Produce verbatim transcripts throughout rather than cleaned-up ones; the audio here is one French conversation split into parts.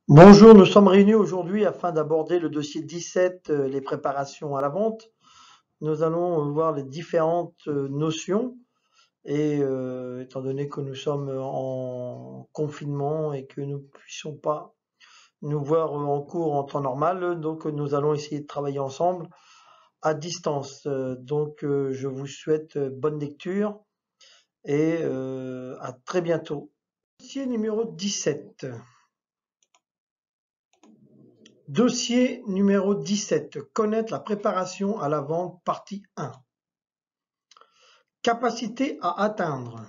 Bonjour, nous sommes réunis aujourd'hui afin d'aborder le dossier dix-sept, euh, les préparations à la vente. Nous allons euh, voir les différentes euh, notions et euh, étant donné que nous sommes en confinement et que nous ne puissions pas nous voir en cours en temps normal, donc nous allons essayer de travailler ensemble à distance. Euh, Donc euh, je vous souhaite euh, bonne lecture et euh, à très bientôt. Dossier numéro dix-sept. Dossier numéro dix-sept. Connaître la préparation à la vente, partie un. Capacité à atteindre.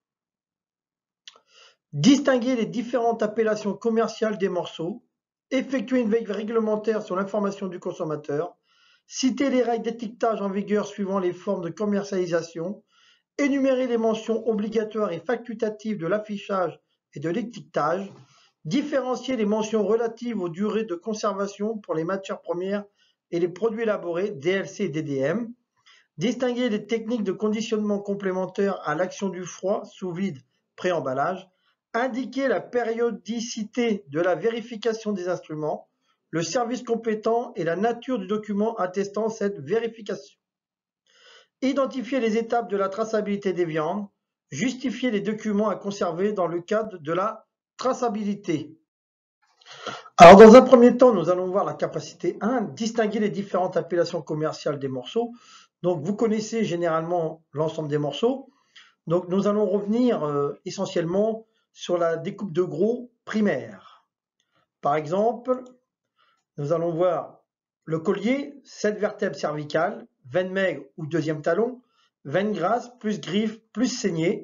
Distinguer les différentes appellations commerciales des morceaux. Effectuer une veille réglementaire sur l'information du consommateur. Citer les règles d'étiquetage en vigueur suivant les formes de commercialisation. Énumérer les mentions obligatoires et facultatives de l'affichage et de l'étiquetage. Différencier les mentions relatives aux durées de conservation pour les matières premières et les produits élaborés, D L C et D D M. Distinguer les techniques de conditionnement complémentaires à l'action du froid, sous vide, pré-emballage. Indiquer la périodicité de la vérification des instruments, le service compétent et la nature du document attestant cette vérification. Identifier les étapes de la traçabilité des viandes. Justifier les documents à conserver dans le cadre de la traçabilité. Alors, dans un premier temps, nous allons voir la capacité un, distinguer les différentes appellations commerciales des morceaux. Donc, vous connaissez généralement l'ensemble des morceaux. Donc, nous allons revenir euh, essentiellement sur la découpe de gros primaire. Par exemple, nous allons voir le collier, sept vertèbres cervicales, veine maigre ou deuxième talon, veine grasse, plus griffe, plus saignée.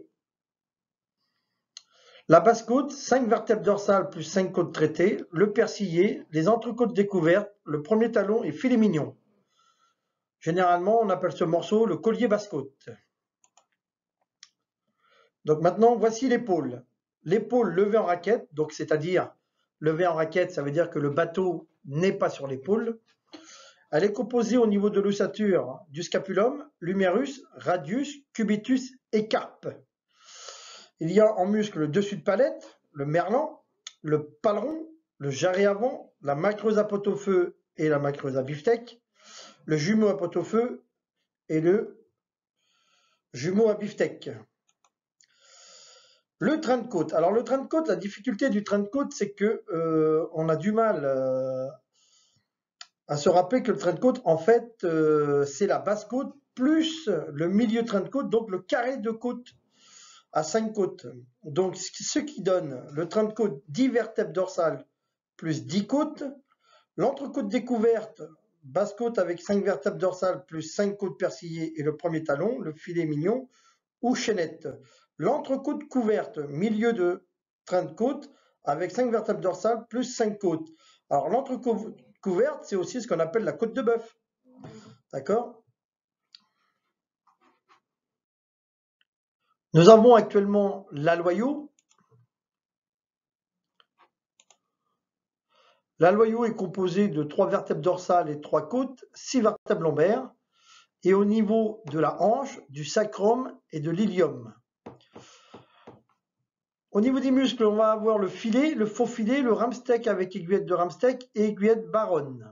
La basse-côte, cinq vertèbres dorsales plus cinq côtes traitées, le persillé, les entrecôtes découvertes, le premier talon et filet mignon. Généralement, on appelle ce morceau le collier basse-côte. Donc maintenant, voici l'épaule. L'épaule levée en raquette, donc c'est-à-dire levée en raquette, ça veut dire que le bateau n'est pas sur l'épaule. Elle est composée au niveau de l'ossature du scapulum, l'humérus, radius, cubitus et carpe. Il y a en muscle le dessus de palette, le merlan, le paleron, le jarret avant, la macreuse à pot-au-feu et la macreuse à beefsteak, le jumeau à pot-au-feu et le jumeau à beefsteak. Le train de côte. Alors le train de côte, la difficulté du train de côte, c'est que euh, on a du mal euh, à se rappeler que le train de côte, en fait, euh, c'est la basse côte plus le milieu train de côte, donc le carré de côte à cinq côtes. Donc, ce qui donne le train de côte dix vertèbres dorsales plus dix côtes. L'entrecôte découverte, basse côte avec cinq vertèbres dorsales plus cinq côtes persillées et le premier talon, le filet mignon ou chaînette. L'entrecôte couverte, milieu de train de côte avec cinq vertèbres dorsales plus cinq côtes. Alors, l'entrecôte couverte, c'est aussi ce qu'on appelle la côte de bœuf. D'accord ? Nous avons actuellement l'aloyau. L'aloyau est composé de trois vertèbres dorsales et trois côtes, six vertèbres lombaires, et au niveau de la hanche, du sacrum et de l'ilium. Au niveau des muscles, on va avoir le filet, le faux filet, le ramsteak avec aiguillette de ramsteak et aiguillette baronne.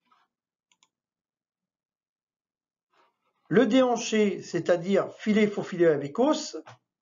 Le déhanché, c'est-à-dire filet, faux filet avec os,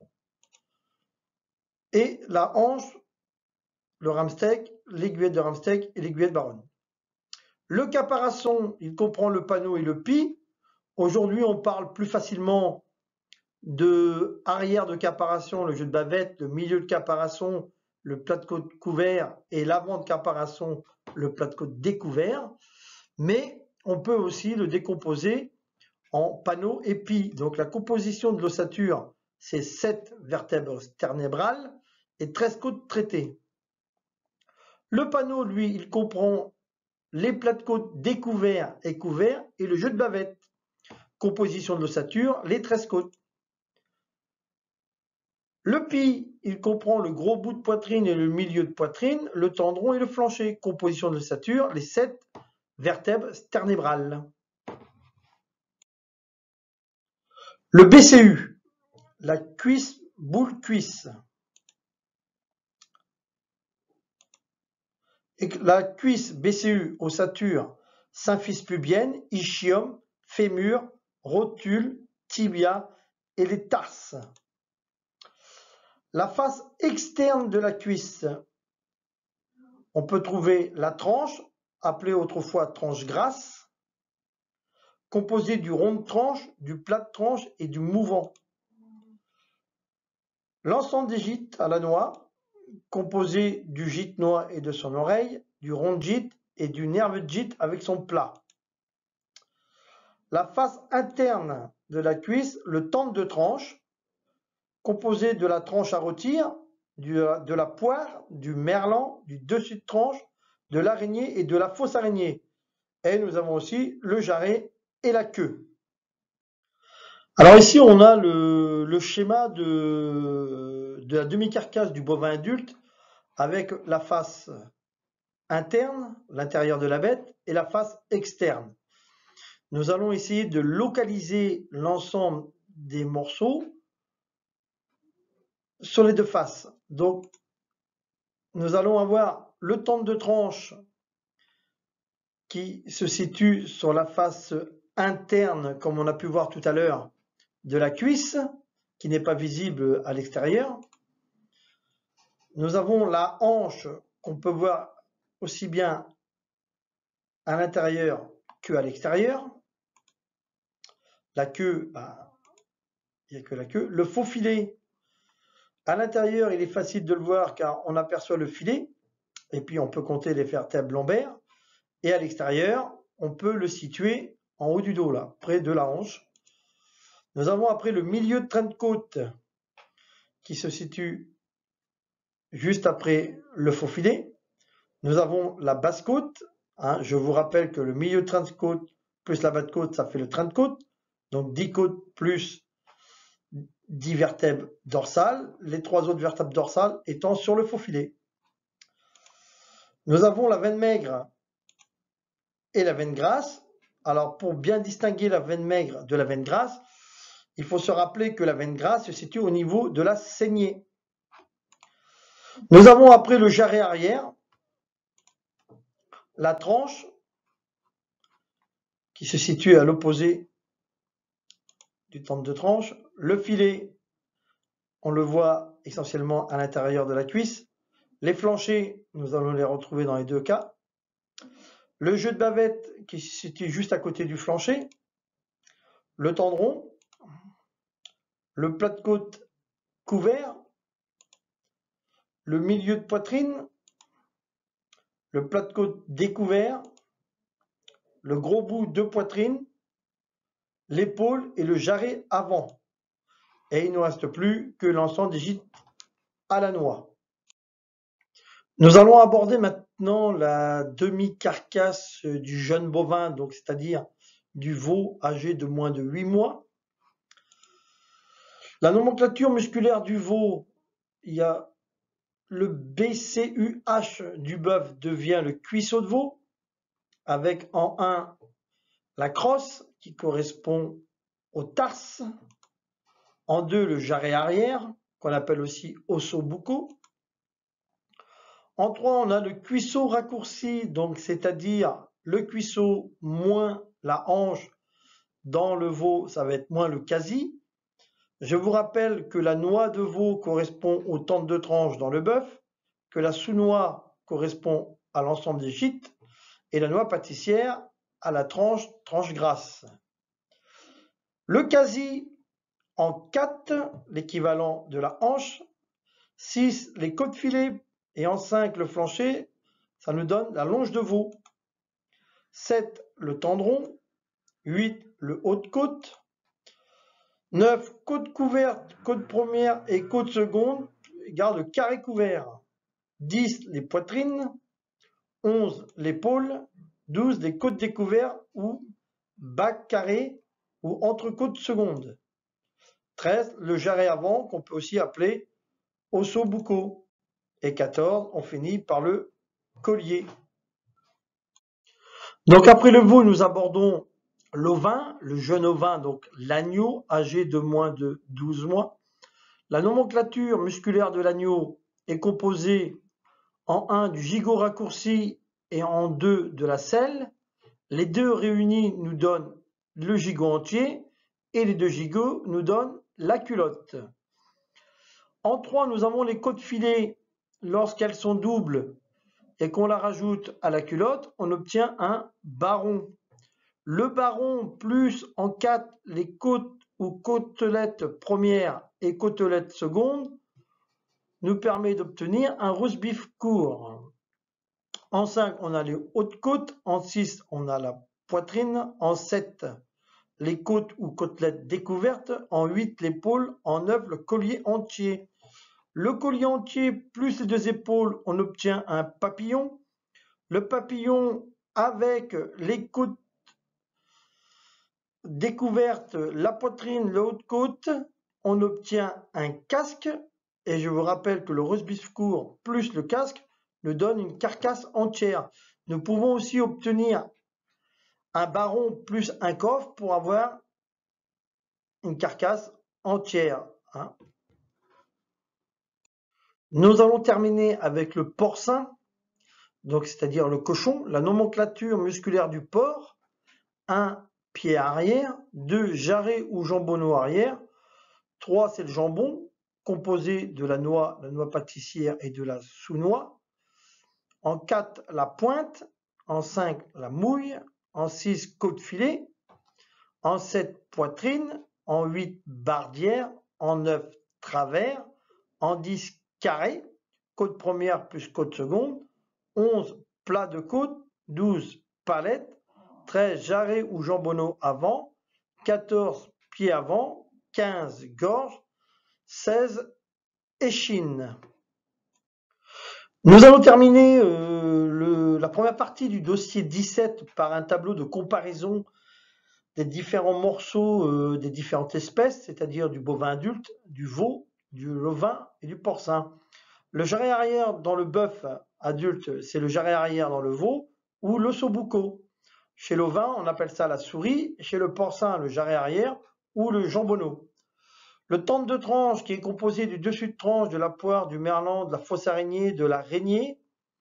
et la hanche, le ramsteak, l'aiguillette de ramsteak et l'aiguillette baronne. Le caparasson, il comprend le panneau et le pis. Aujourd'hui, on parle plus facilement de arrière de caparation, le jeu de bavette, le milieu de caparation, le plat de côte couvert et l'avant de caparation, le plat de côte découvert. Mais on peut aussi le décomposer en panneau et pis. Donc la composition de l'ossature, c'est sept vertèbres sternébrales et treize côtes traitées. Le panneau, lui, il comprend les plats de côte découverts et couverts et le jeu de bavette. Composition de l'ossature, les treize côtes. Le pis, il comprend le gros bout de poitrine et le milieu de poitrine, le tendron et le flancher. Composition de l'ossature, les sept vertèbres sternébrales. Le B C U, la cuisse boule cuisse. La cuisse B C U, ossature, symphyse pubienne, ischium, fémur, rotule, tibia et les tarses. La face externe de la cuisse, on peut trouver la tranche, appelée autrefois tranche grasse, composée du rond de tranche, du plat de tranche et du mouvant. L'ensemble des gîtes à la noix, composé du gîte noix et de son oreille, du rond de gîte et du nerf de gîte avec son plat. La face interne de la cuisse, le tente de tranche, composé de la tranche à rôtir, du, de la poire, du merlan, du dessus de tranche, de l'araignée et de la fausse araignée. Et nous avons aussi le jarret et la queue. Alors ici, on a le, le schéma de, de la demi-carcasse du bovin adulte avec la face interne, l'intérieur de la bête, et la face externe. Nous allons essayer de localiser l'ensemble des morceaux sur les deux faces. Donc, nous allons avoir le tente de tranche qui se situe sur la face interne, comme on a pu voir tout à l'heure, de la cuisse, qui n'est pas visible à l'extérieur. Nous avons la hanche qu'on peut voir aussi bien à l'intérieur qu'à l'extérieur. La queue, bah, il n'y a que la queue. Le faux filet, à l'intérieur, il est facile de le voir car on aperçoit le filet, et puis on peut compter les vertèbres lombaires. Et à l'extérieur, on peut le situer en haut du dos, là, près de la hanche. Nous avons après le milieu de train de côte qui se situe juste après le faux filet. Nous avons la basse côte. Hein, je vous rappelle que le milieu de train de côte plus la basse côte, ça fait le train de côte. Donc dix côtes plus dix vertèbres dorsales, les trois autres vertèbres dorsales étant sur le faux filet. Nous avons la veine maigre et la veine grasse. Alors pour bien distinguer la veine maigre de la veine grasse, il faut se rappeler que la veine grasse se situe au niveau de la saignée. Nous avons après le jarret arrière, la tranche qui se situe à l'opposé du tente de tranche. Le filet, on le voit essentiellement à l'intérieur de la cuisse. Les flanchers, nous allons les retrouver dans les deux cas. Le jeu de bavette qui se situe juste à côté du flancher. Le tendron. Le plat de côte couvert. Le milieu de poitrine. Le plat de côte découvert. Le gros bout de poitrine. L'épaule et le jarret avant. Et il ne nous reste plus que l'ensemble des gîtes à la noix. Nous allons aborder maintenant la demi-carcasse du jeune bovin, donc c'est-à-dire du veau âgé de moins de huit mois. La nomenclature musculaire du veau, il y a le B C U H du bœuf devient le cuisseau de veau, avec en un la crosse qui correspond au tarse, en deux le jarret arrière, qu'on appelle aussi osso-bucco. En trois, on a le cuisseau raccourci, donc c'est-à-dire le cuisseau moins la hanche. Dans le veau, ça va être moins le quasi. Je vous rappelle que la noix de veau correspond aux tentes de tranche dans le bœuf, que la sous-noix correspond à l'ensemble des gîtes, et la noix pâtissière à la tranche, tranche grasse. Le quasi en quatre, l'équivalent de la hanche, six, les côtes filets, et en cinq, le flancher, ça nous donne la longe de veau. sept, le tendron. huit, le haut de côte. neuf, côte couverte, côte première et côte seconde, égale le carré couvert. dix, les poitrines. onze, l'épaule. douze, les côtes découvertes ou bas carré ou entre-côte seconde. treize, le jarret avant qu'on peut aussi appeler osso-bucco. Et quatorze, on finit par le collier. Donc après le veau, nous abordons l'ovin, le jeune ovin, donc l'agneau âgé de moins de douze mois. La nomenclature musculaire de l'agneau est composée en un du gigot raccourci et en deux de la selle. Les deux réunis nous donnent le gigot entier et les deux gigots nous donnent la culotte. En trois, nous avons les côtes filets. Lorsqu'elles sont doubles et qu'on la rajoute à la culotte, on obtient un baron. Le baron plus en quatre les côtes ou côtelettes premières et côtelettes secondes nous permet d'obtenir un roast beef court. En cinq, on a les hautes côtes. En six, on a la poitrine. En sept, les côtes ou côtelettes découvertes. En huit, l'épaule. En neuf, le collier entier. Le collier entier plus les deux épaules, on obtient un papillon. Le papillon avec les côtes découvertes, la poitrine, le haut de côte, on obtient un casque. Et je vous rappelle que le roast beef court plus le casque nous donne une carcasse entière. Nous pouvons aussi obtenir un baron plus un coffre pour avoir une carcasse entière. Hein. Nous allons terminer avec le porcin, donc c'est-à-dire le cochon, la nomenclature musculaire du porc. un. Pied arrière. deux. Jarret ou jambonneau arrière. trois. C'est le jambon, composé de la noix, la noix pâtissière et de la sous-noix. En quatre, la pointe. En cinq, la mouille. En six, côte filet. En sept, poitrine. En huit, bardière. En neuf, travers. En dix, carré. Côte première plus côte seconde. onze, plat de côte. douze, palette. treize, jarret ou jambonneau avant. quatorze, pied avant. quinze, gorge. seize, échine. Nous allons terminer euh, le, la première partie du dossier dix-sept par un tableau de comparaison des différents morceaux euh, des différentes espèces, c'est-à-dire du bovin adulte, du veau, du bovin et du porcin. Le jarret arrière dans le bœuf adulte, c'est le jarret arrière dans le veau ou l'ossobuco. Chez l'ovin, on appelle ça la souris. Chez le porcin, le jarret arrière ou le jambonneau. Le tente de tranche, qui est composé du dessus de tranche, de la poire, du merlan, de la fausse araignée, de la raignée,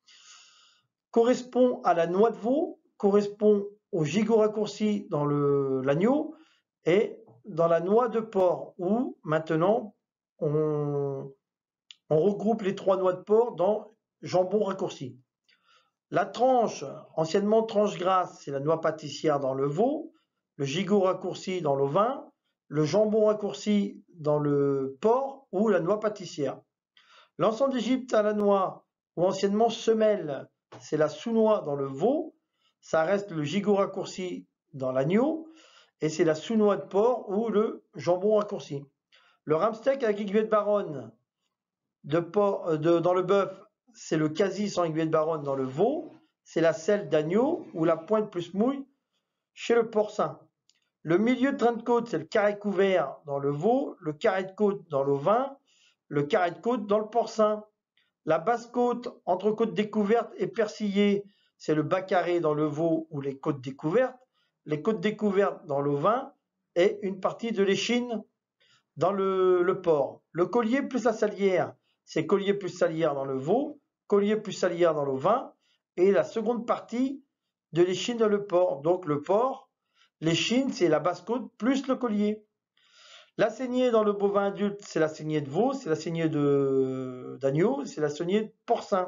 correspond à la noix de veau, correspond au gigot raccourci dans l'agneau et dans la noix de porc, où maintenant on, on regroupe les trois noix de porc dans jambon raccourci. La tranche, anciennement tranche grasse, c'est la noix pâtissière dans le veau, le gigot raccourci dans l'ovin, le jambon raccourci dans le porc ou la noix pâtissière. L'ensemble d'Égypte à la noix, ou anciennement semelle, c'est la sous-noix dans le veau, ça reste le gigot raccourci dans l'agneau, et c'est la sous-noix de porc ou le jambon raccourci. Le ramsteak avec aiguille de baronne de porc, de, dans le bœuf, c'est le quasi sans aiguille de baronne dans le veau, c'est la selle d'agneau ou la pointe plus mouille chez le porcin. Le milieu de train de côte, c'est le carré couvert dans le veau, le carré de côte dans l'ovin, le carré de côte dans le porcin. La basse côte, entre côte découverte et persillée, c'est le bas carré dans le veau ou les côtes découvertes, les côtes découvertes dans l'ovin et une partie de l'échine dans le, le porc. Le collier plus la salière, c'est collier plus salière dans le veau, collier plus salière dans l'ovin et la seconde partie de l'échine dans le porc. Donc le porc, l'échine, c'est la basse côte plus le collier. La saignée dans le bovin adulte, c'est la saignée de veau, c'est la saignée d'agneau, c'est la saignée de porcin.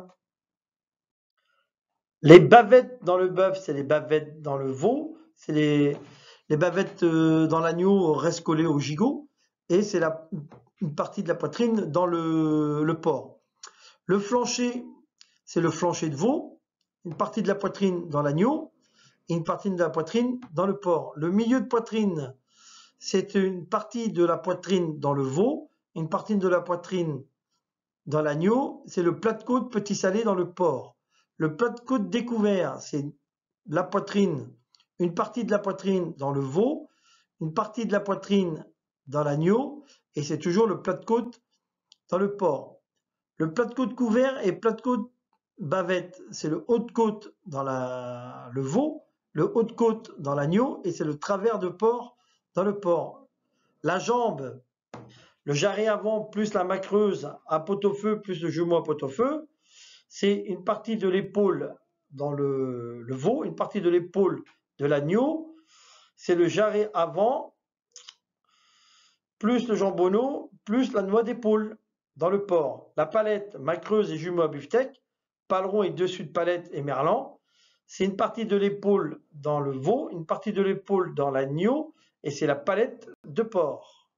Les bavettes dans le bœuf, c'est les bavettes dans le veau, c'est les, les bavettes dans l'agneau restent collées au gigot, et c'est une partie de la poitrine dans le, le porc. Le flancher, c'est le flancher de veau, une partie de la poitrine dans l'agneau, et une partie de la poitrine dans le porc. Le milieu de poitrine, c'est une partie de la poitrine dans le veau, une partie de la poitrine dans l'agneau, c'est le plat de côte petit salé dans le porc. Le plat de côte découvert, c'est la poitrine, une partie de la poitrine dans le veau, une partie de la poitrine dans l'agneau, et c'est toujours le plat de côte dans le porc. Le plat de côte couvert et plat de côte bavette, c'est le haut de côte dans la, le veau, le haut de côte dans l'agneau, et c'est le travers de porc dans le porc. La jambe, le jarret avant plus la macreuse à pot-au-feu plus le jumeau à pot-au-feu, c'est une partie de l'épaule dans le, le veau, une partie de l'épaule de l'agneau, c'est le jarret avant, plus le jambonneau, plus la noix d'épaule dans le porc. La palette, macreuse et jumeau à beefsteak, paleron et dessus de palette et merlan. C'est une partie de l'épaule dans le veau, une partie de l'épaule dans l'agneau, et c'est la palette de porc.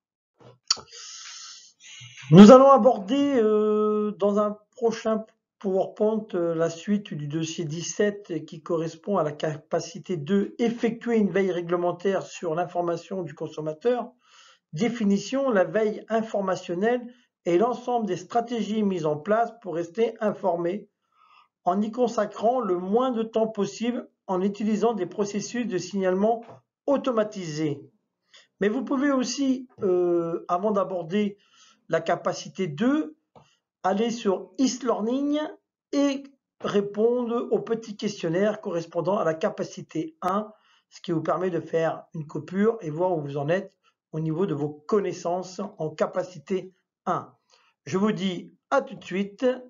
Nous allons aborder euh, dans un prochain PowerPoint euh, la suite du dossier dix-sept qui correspond à la capacité de effectuer une veille réglementaire sur l'information du consommateur. Définition, la veille informationnelle est l'ensemble des stratégies mises en place pour rester informé en y consacrant le moins de temps possible en utilisant des processus de signalement automatisés. Mais vous pouvez aussi, euh, avant d'aborder la capacité deux, aller sur e-learning et répondre au petit questionnaire correspondant à la capacité un, ce qui vous permet de faire une coupure et voir où vous en êtes au niveau de vos connaissances en capacité un. Je vous dis à tout de suite